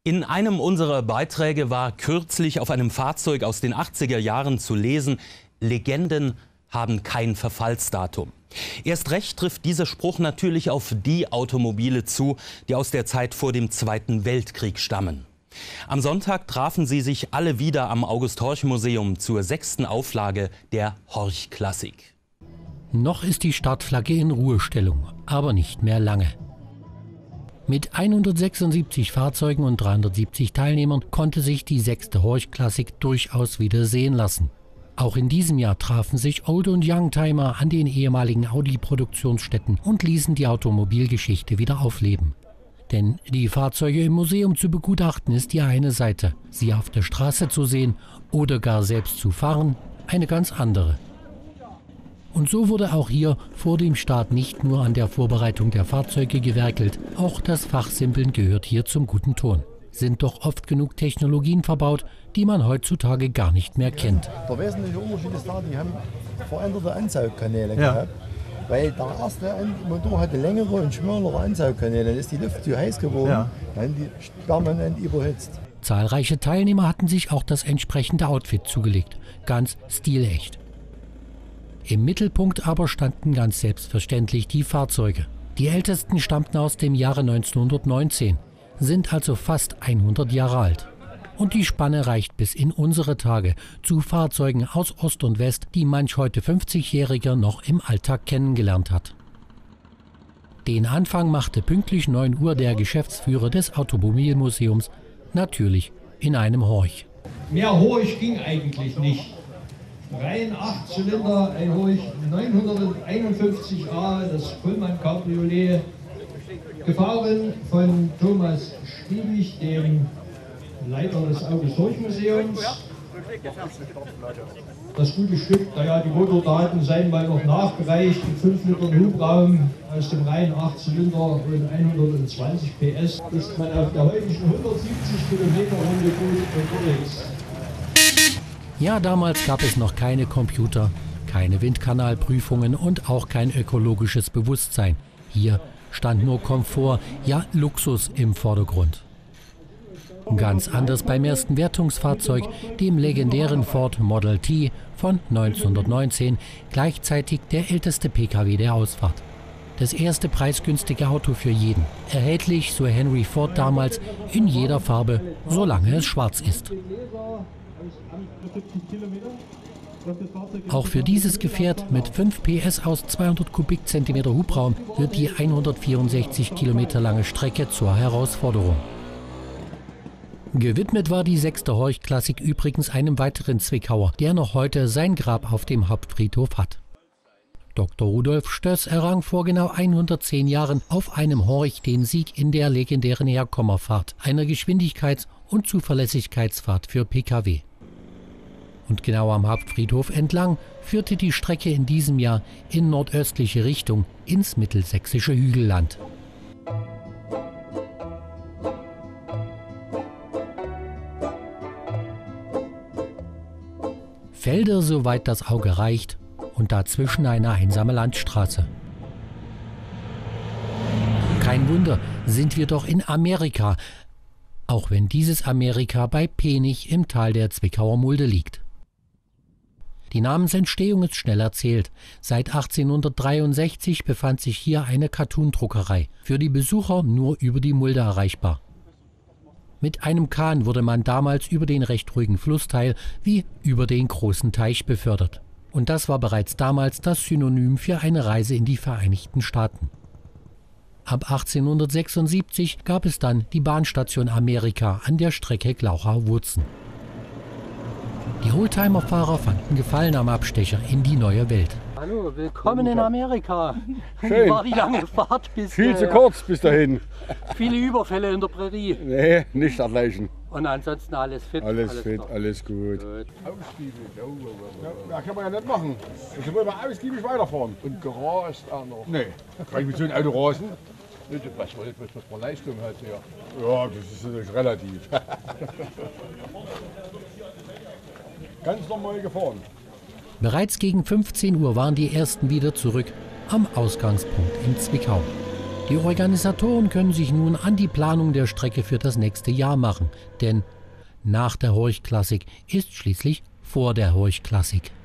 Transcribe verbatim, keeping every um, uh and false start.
In einem unserer Beiträge war kürzlich auf einem Fahrzeug aus den achtziger Jahren zu lesen: Legenden haben kein Verfallsdatum. Erst recht trifft dieser Spruch natürlich auf die Automobile zu, die aus der Zeit vor dem Zweiten Weltkrieg stammen. Am Sonntag trafen sie sich alle wieder am August-Horch-Museum zur sechsten Auflage der Horch-Klassik. Noch ist die Startflagge in Ruhestellung, aber nicht mehr lange. Mit hundertsechsundsiebzig Fahrzeugen und dreihundertsiebzig Teilnehmern konnte sich die sechste Horch-Klassik durchaus wieder sehen lassen. Auch in diesem Jahr trafen sich Old- und Youngtimer an den ehemaligen Audi-Produktionsstätten und ließen die Automobilgeschichte wieder aufleben. Denn die Fahrzeuge im Museum zu begutachten ist die eine Seite, sie auf der Straße zu sehen oder gar selbst zu fahren, eine ganz andere. Und so wurde auch hier vor dem Start nicht nur an der Vorbereitung der Fahrzeuge gewerkelt, auch das Fachsimpeln gehört hier zum guten Ton. Sind doch oft genug Technologien verbaut, die man heutzutage gar nicht mehr kennt. Der wesentliche Unterschied ist da, die haben veränderte Ansaugkanäle ja. gehabt. Weil der erste Motor hatte längere und schmälere Ansaugkanäle, dann ist die Luft zu heiß geworden, ja. Dann die permanent überhitzt. Zahlreiche Teilnehmer hatten sich auch das entsprechende Outfit zugelegt, ganz stilecht. Im Mittelpunkt aber standen ganz selbstverständlich die Fahrzeuge. Die ältesten stammten aus dem Jahre neunzehnhundertneunzehn, sind also fast hundert Jahre alt. Und die Spanne reicht bis in unsere Tage zu Fahrzeugen aus Ost und West, die manch heute fünfzigjähriger noch im Alltag kennengelernt hat. Den Anfang machte pünktlich neun Uhr der Geschäftsführer des Automobilmuseums, natürlich in einem Horch. Mehr Horch ging eigentlich nicht. Rein acht Zylinder, ein Horch neunhunderteinundfünfzig A, das Pullman Cabriolet, gefahren von Thomas Stiebig, dem Leiter des August-Horch-Museums. Das gute Stück, naja, die Motordaten seien mal noch nachgereicht, mit fünf Litern Hubraum aus dem reinen acht Zylinder und hundertzwanzig P S ist man auf der heutigen hundertsiebzig Kilometer Runde gut unterwegs. Ja, damals gab es noch keine Computer, keine Windkanalprüfungen und auch kein ökologisches Bewusstsein. Hier stand nur Komfort, ja Luxus im Vordergrund. Ganz anders beim ersten Wertungsfahrzeug, dem legendären Ford Model T von neunzehnhundertneunzehn, gleichzeitig der älteste P K W der Ausfahrt. Das erste preisgünstige Auto für jeden, erhältlich, so Henry Ford damals, in jeder Farbe, solange es schwarz ist. Auch für dieses Gefährt mit fünf P S aus zweihundert Kubikzentimeter Hubraum wird die hundertvierundsechzig Kilometer lange Strecke zur Herausforderung. Gewidmet war die sechste Horch-Klassik übrigens einem weiteren Zwickauer, der noch heute sein Grab auf dem Hauptfriedhof hat. Doktor Rudolf Stöß errang vor genau hundertzehn Jahren auf einem Horch den Sieg in der legendären Herkommerfahrt, einer Geschwindigkeits- und Zuverlässigkeitsfahrt für P K W. Und genau am Hauptfriedhof entlang führte die Strecke in diesem Jahr in nordöstliche Richtung ins mittelsächsische Hügelland. Felder, soweit das Auge reicht, und dazwischen eine einsame Landstraße. Kein Wunder, sind wir doch in Amerika, auch wenn dieses Amerika bei Penich im Tal der Zwickauer Mulde liegt. Die Namensentstehung ist schnell erzählt. Seit achtzehnhundertdreiundsechzig befand sich hier eine Cartoon-Druckerei, für die Besucher nur über die Mulde erreichbar. Mit einem Kahn wurde man damals über den recht ruhigen Flussteil wie über den großen Teich befördert. Und das war bereits damals das Synonym für eine Reise in die Vereinigten Staaten. Ab achtzehnhundertsechsundsiebzig gab es dann die Bahnstation Amerika an der Strecke Glauchau-Wurzen. Die Oldtimer-Fahrer fanden Gefallen am Abstecher in die neue Welt. Hallo, willkommen in Amerika. Schön. Wie war die lange Fahrt bis Viel äh, zu kurz bis dahin. Viele Überfälle in der Prärie. Nee, nicht dergleichen. Und ansonsten alles fit. Alles, alles fit, klar. alles gut. gut. Ausgiebig. Ja, ja, kann man ja nicht machen. Ich will mal ausgiebig weiterfahren. Und gerast auch noch. Nee, kann ich mit so einem Auto rasen? Was wollt ihr, was für Leistung hat hier? Ja, das ist natürlich relativ. Ganz normal gefahren. Bereits gegen fünfzehn Uhr waren die ersten wieder zurück am Ausgangspunkt in Zwickau. Die Organisatoren können sich nun an die Planung der Strecke für das nächste Jahr machen, denn nach der Horch Classic ist schließlich vor der Horch Classic.